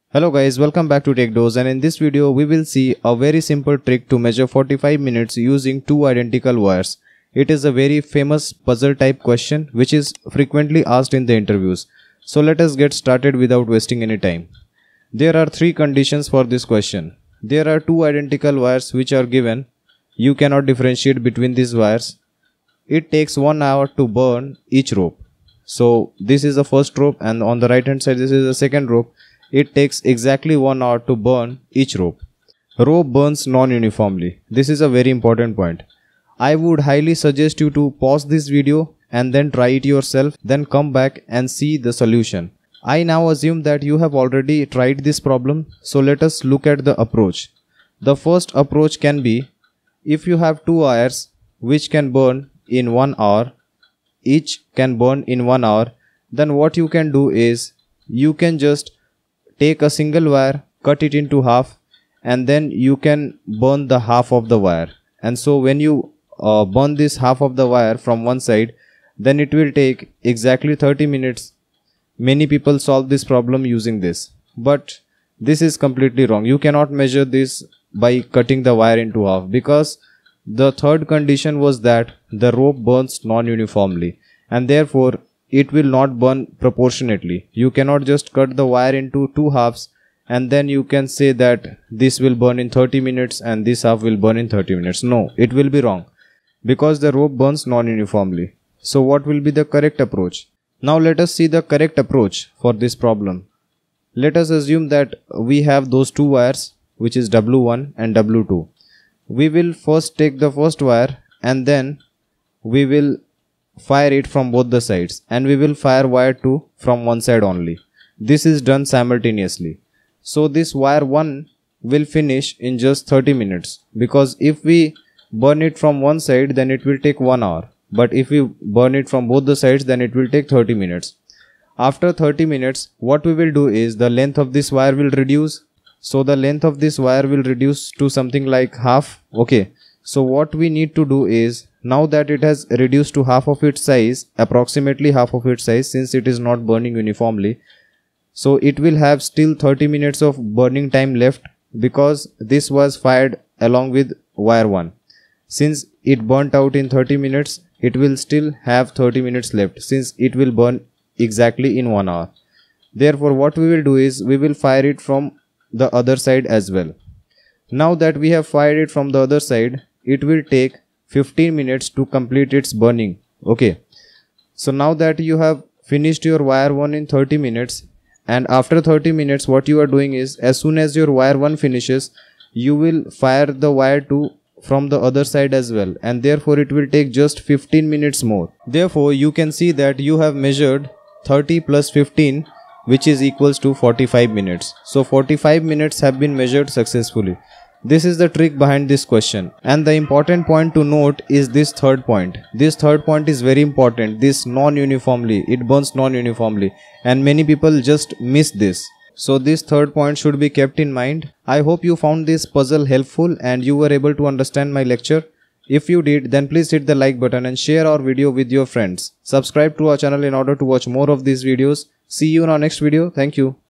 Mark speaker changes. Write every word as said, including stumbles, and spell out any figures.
Speaker 1: Hello guys, welcome back to TechDose, and in this video we will see a very simple trick to measure forty-five minutes using two identical wires. It is a very famous puzzle type question which is frequently asked in the interviews. So let us get started without wasting any time. There are three conditions for this question. There are two identical wires which are given. You cannot differentiate between these wires. It takes one hour to burn each rope. So this is the first rope, and on the right hand side this is the second rope. It takes exactly one hour to burn each rope. Rope burns non-uniformly. This is a very important point. I would highly suggest you to pause this video and then try it yourself, then come back and see the solution. I now assume that you have already tried this problem, so let us look at the approach. The first approach can be, if you have two wires which can burn in one hour, each can burn in one hour, then what you can do is, you can just take a single wire, cut it into half, and then you can burn the half of the wire. And so when you uh, burn this half of the wire from one side, then it will take exactly thirty minutes. Many people solve this problem using this, but this is completely wrong. You cannot measure this by cutting the wire into half, because the third condition was that the rope burns non-uniformly, and therefore it will not burn proportionately. You cannot just cut the wire into two halves and then you can say that this will burn in thirty minutes and this half will burn in thirty minutes. No, it will be wrong, because the rope burns non-uniformly. So what will be the correct approach? Now let us see the correct approach for this problem. Let us assume that we have those two wires, which is W one and W two. We will first take the first wire and then we will fire it from both the sides, and we will fire wire two from one side only. This is done simultaneously. So this wire one will finish in just thirty minutes, because if we burn it from one side then it will take one hour, but if we burn it from both the sides then it will take thirty minutes. After thirty minutes, what we will do is, the length of this wire will reduce. So the length of this wire will reduce to something like half. Okay, so what we need to do is, now that it has reduced to half of its size, approximately half of its size, since it is not burning uniformly, so it will have still thirty minutes of burning time left, because this was fired along with wire one. Since it burnt out in thirty minutes, it will still have thirty minutes left, since it will burn exactly in one hour. Therefore what we will do is, we will fire it from the other side as well. Now that we have fired it from the other side, it will take fifteen minutes to complete its burning. Okay, so now that you have finished your wire one in thirty minutes, and after thirty minutes what you are doing is, as soon as your wire one finishes, you will fire the wire two from the other side as well, and therefore it will take just fifteen minutes more. Therefore you can see that you have measured thirty plus fifteen, which is equals to forty-five minutes. So forty-five minutes have been measured successfully. This is the trick behind this question, and the important point to note is this third point. This third point is very important. This non-uniformly, it burns non-uniformly, and many people just miss this. So this third point should be kept in mind. I hope you found this puzzle helpful and you were able to understand my lecture. If you did, then please hit the like button and share our video with your friends. Subscribe to our channel in order to watch more of these videos. See you in our next video. Thank you.